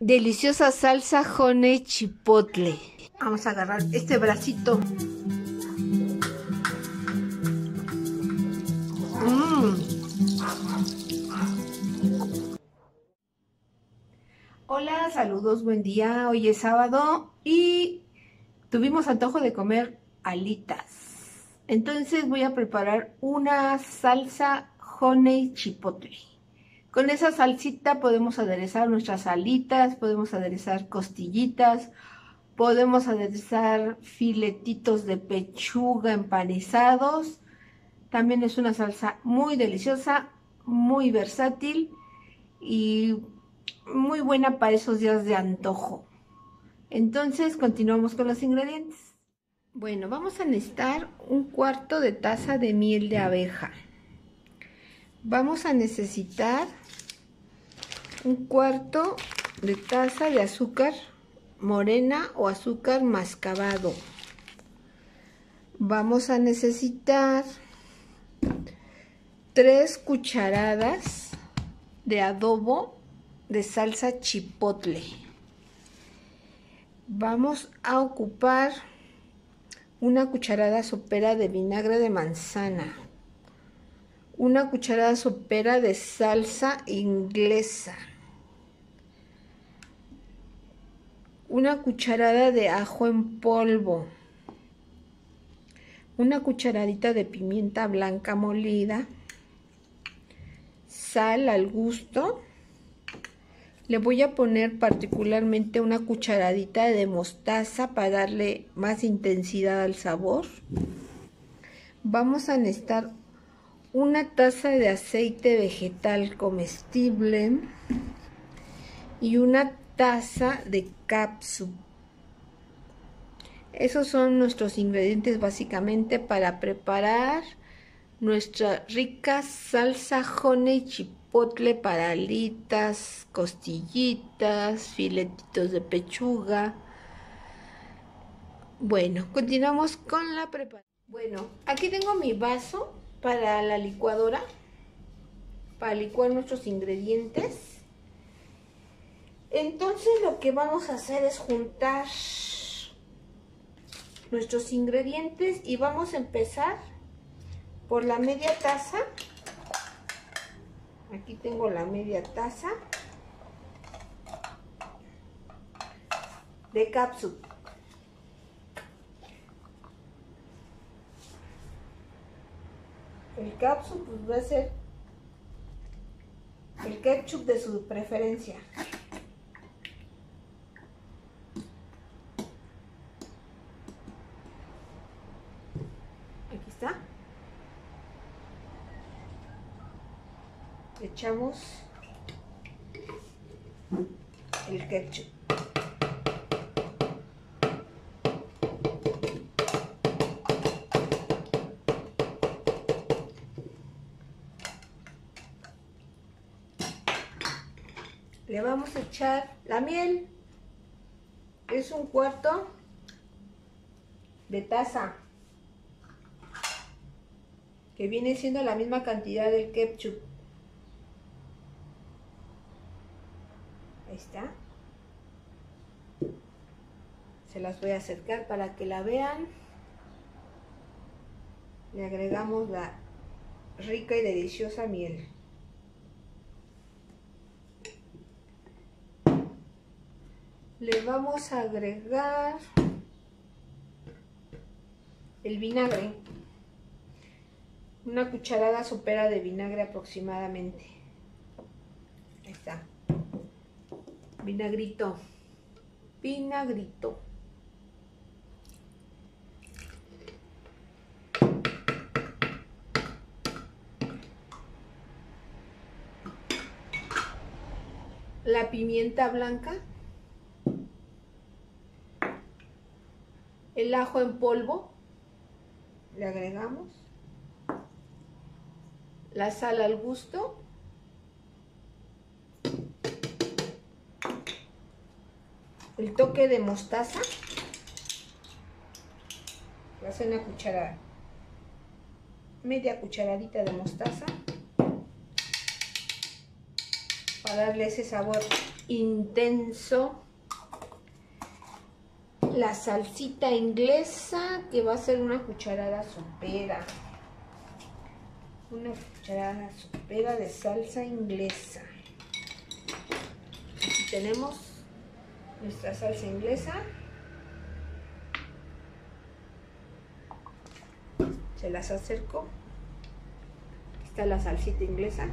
Deliciosa salsa honey chipotle. Vamos a agarrar este bracito. Hola, saludos, buen día. Hoy es sábado y tuvimos antojo de comer alitas. Entonces voy a preparar una salsa honey chipotle. Con esa salsita podemos aderezar nuestras alitas, podemos aderezar costillitas, podemos aderezar filetitos de pechuga empanizados. También es una salsa muy deliciosa, muy versátil y muy buena para esos días de antojo. Entonces continuamos con los ingredientes. Bueno, vamos a necesitar 1/4 de taza de miel de abeja. Vamos a necesitar 1/4 de taza de azúcar morena o azúcar mascabado. Vamos a necesitar 3 cucharadas de adobo de salsa chipotle. Vamos a ocupar una cucharada sopera de vinagre de manzana, una cucharada sopera de salsa inglesa, una cucharada de ajo en polvo, una cucharadita de pimienta blanca molida, sal al gusto. Le voy a poner particularmente una cucharadita de mostaza para darle más intensidad al sabor. Vamos a necesitar una taza de aceite vegetal comestible y una taza de cápsula. Esos son nuestros ingredientes básicamente para preparar nuestra rica salsa honey chipotle para alitas, costillitas, filetitos de pechuga. Bueno, continuamos con la preparación. Bueno, aquí tengo mi vaso para la licuadora, para licuar nuestros ingredientes. Entonces lo que vamos a hacer es juntar nuestros ingredientes y vamos a empezar por la media taza. Aquí tengo la media taza de cápsula. El cápsula pues va a ser el ketchup de su preferencia. Aquí está. Echamos el ketchup. Le vamos a echar la miel. Es 1/4 de taza, que viene siendo la misma cantidad del ketchup. Ahí está. Se las voy a acercar para que la vean. Le agregamos la rica y deliciosa miel. Le vamos a agregar el vinagre. Una cucharada sopera de vinagre aproximadamente. Ahí está. Vinagrito. Vinagrito. La pimienta blanca. El ajo en polvo. Le agregamos. La sal al gusto. El toque de mostaza. Le hace una cucharada. Media cucharadita de mostaza. Para darle ese sabor intenso la salsita inglesa, que va a ser una cucharada sopera. Una cucharada sopera de salsa inglesa. Aquí tenemos nuestra salsa inglesa. Se las acerco. Aquí está la salsita inglesa.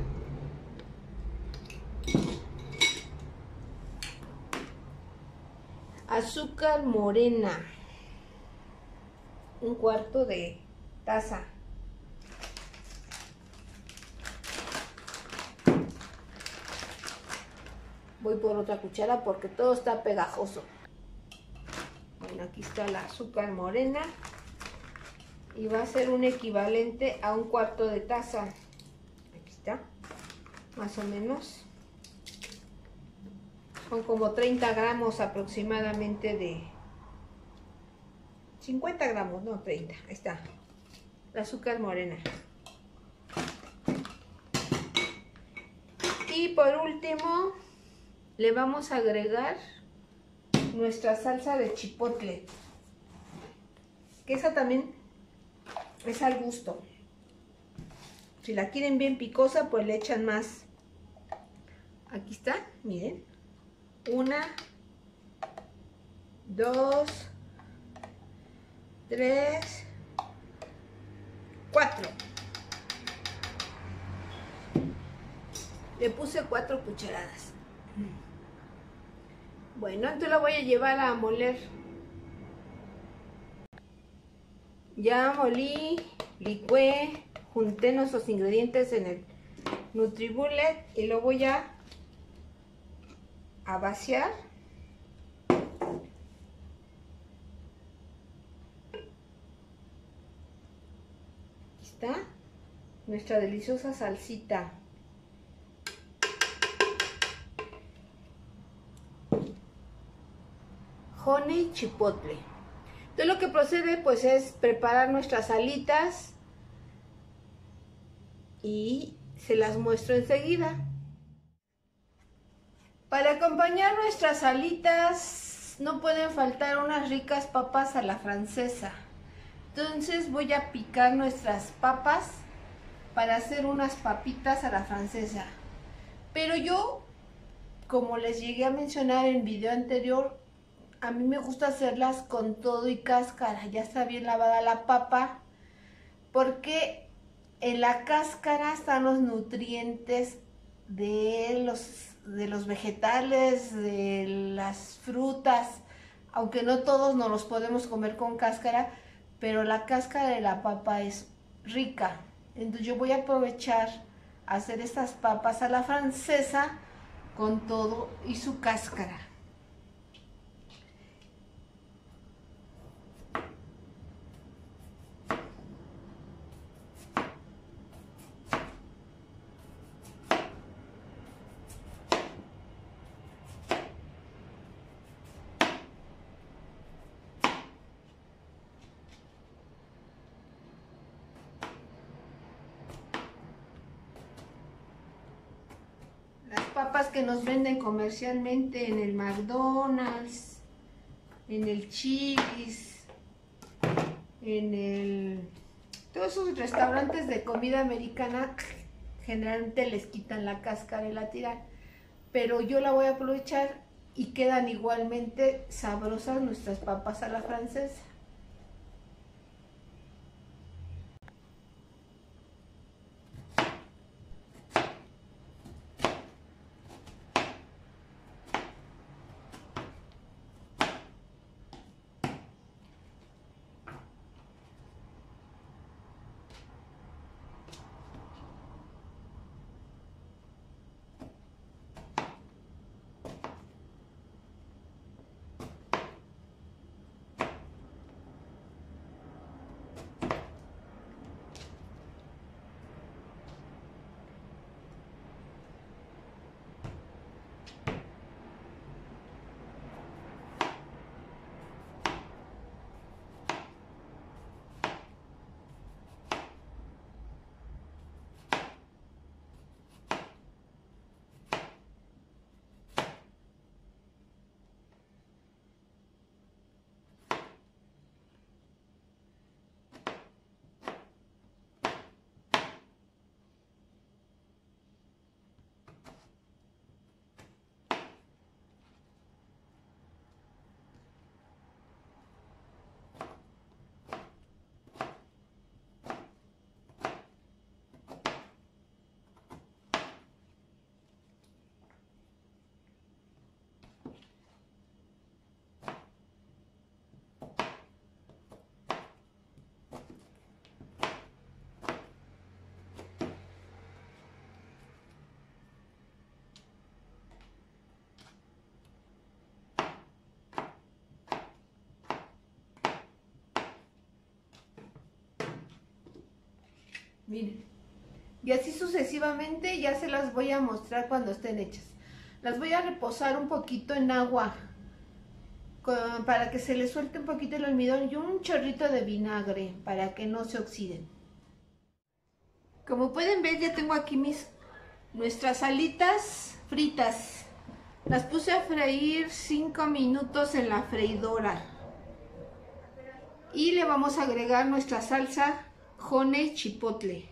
Azúcar morena, 1/4 de taza. Voy por otra cuchara porque todo está pegajoso. Bueno, aquí está el azúcar morena y va a ser un equivalente a 1/4 de taza. Aquí está, más o menos. Son como 30 gramos aproximadamente de 50 gramos, no 30. Ahí está, el azúcar morena. Y por último, le vamos a agregar nuestra salsa de chipotle, que esa también es al gusto. Si la quieren bien picosa, pues le echan más. Aquí está, miren. 1, 2, 3, 4. Le puse 4 cucharadas. Bueno, entonces la voy a llevar a moler. Ya molí, licué, junté nuestros ingredientes en el NutriBullet y lo voy a vaciar. Aquí está nuestra deliciosa salsita. Honey chipotle. Entonces lo que procede pues es preparar nuestras alitas y se las muestro enseguida. Para acompañar nuestras alitas no pueden faltar unas ricas papas a la francesa. Entonces voy a picar nuestras papas para hacer unas papitas a la francesa. Pero yo, como les llegué a mencionar en el video anterior, a mí me gusta hacerlas con todo y cáscara. Ya está bien lavada la papa, porque en la cáscara están los nutrientes de los vegetales, de las frutas, aunque no todos nos los podemos comer con cáscara, pero la cáscara de la papa es rica. Entonces yo voy a aprovechar a hacer estas papas a la francesa con todo y su cáscara. Papas que nos venden comercialmente en el McDonald's, en el Chili's, todos esos restaurantes de comida americana, generalmente les quitan la cáscara y la tiran, pero yo la voy a aprovechar y quedan igualmente sabrosas nuestras papas a la francesa. Miren. Y así sucesivamente, ya se las voy a mostrar cuando estén hechas. Las voy a reposar un poquito en agua para que se les suelte un poquito el almidón y un chorrito de vinagre para que no se oxiden. Como pueden ver, ya tengo aquí nuestras alitas fritas. Las puse a freír 5 minutos en la freidora. Y le vamos a agregar nuestra salsa honey chipotle.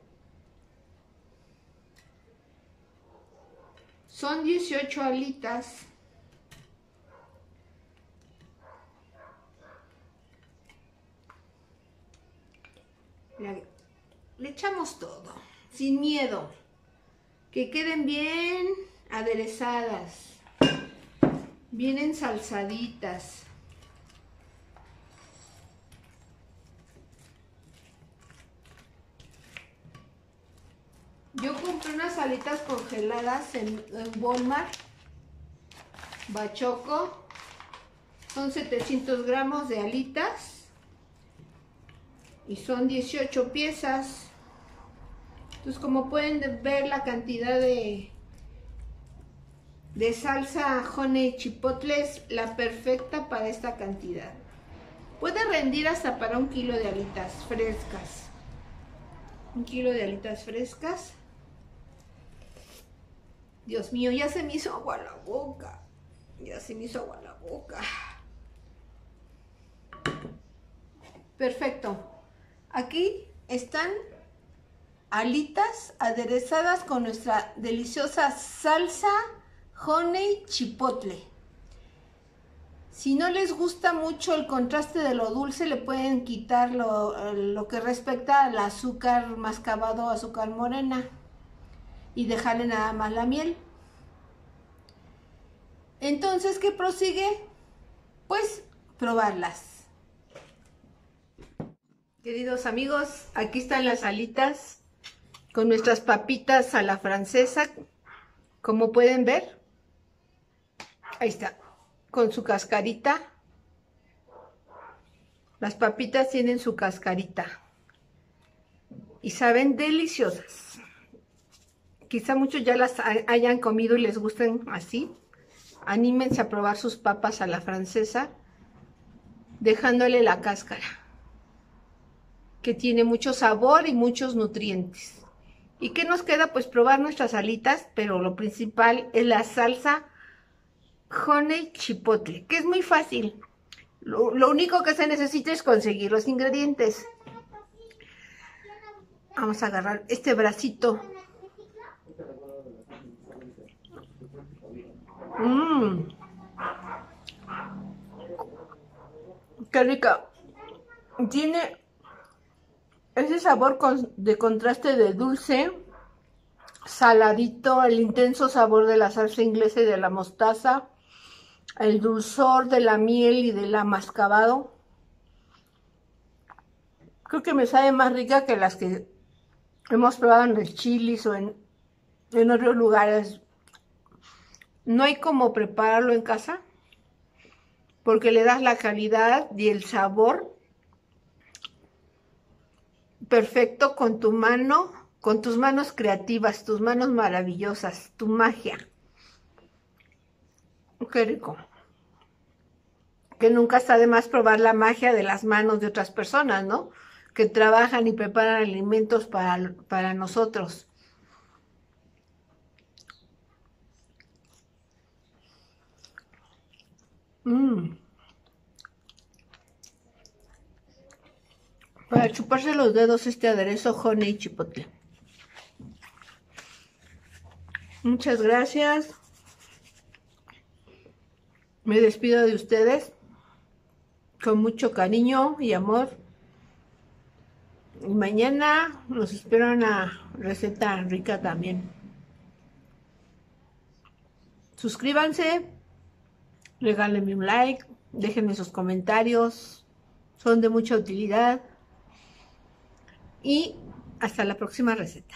Son 18 alitas. Le echamos todo, sin miedo. Que queden bien aderezadas, bien ensalzaditas. Yo compré unas alitas congeladas en Walmart, Bachoco. Son 700 gramos de alitas y son 18 piezas. Entonces, como pueden ver, la cantidad de salsa honey chipotle es la perfecta para esta cantidad. Puede rendir hasta para 1 kilo de alitas frescas. 1 kilo de alitas frescas. Dios mío, ya se me hizo agua la boca. Ya se me hizo agua la boca. Perfecto. Aquí están alitas aderezadas con nuestra deliciosa salsa honey chipotle. Si no les gusta mucho el contraste de lo dulce, le pueden quitar lo que respecta al azúcar mascabado o azúcar morena y dejarle nada más la miel. Entonces, ¿qué prosigue? Pues probarlas. Queridos amigos, aquí están las alitas con nuestras papitas a la francesa, como pueden ver. Ahí está, con su cascarita. Las papitas tienen su cascarita y saben deliciosas. Quizá muchos ya las hayan comido y les gusten así. Anímense a probar sus papas a la francesa, dejándole la cáscara, que tiene mucho sabor y muchos nutrientes. ¿Y qué nos queda? Pues probar nuestras alitas, pero lo principal es la salsa honey chipotle, que es muy fácil. Lo único que se necesita es conseguir los ingredientes. Vamos a agarrar este bracito. ¡Qué rica! Tiene ese sabor de contraste de dulce, saladito, el intenso sabor de la salsa inglesa y de la mostaza, el dulzor de la miel y del amascabado. Creo que me sabe más rica que las que hemos probado en el Chili's o en otros lugares. No hay como prepararlo en casa, porque le das la calidad y el sabor perfecto con tu mano, con tus manos creativas, tus manos maravillosas, tu magia. Qué rico. Que nunca está de más probar la magia de las manos de otras personas, ¿no? Que trabajan y preparan alimentos para nosotros. Para chuparse los dedos este aderezo honey chipotle. Muchas gracias. Me despido de ustedes con mucho cariño y amor. Y mañana nos espera una receta rica también. Suscríbanse, regálenme un like, déjenme sus comentarios, son de mucha utilidad. Y hasta la próxima receta.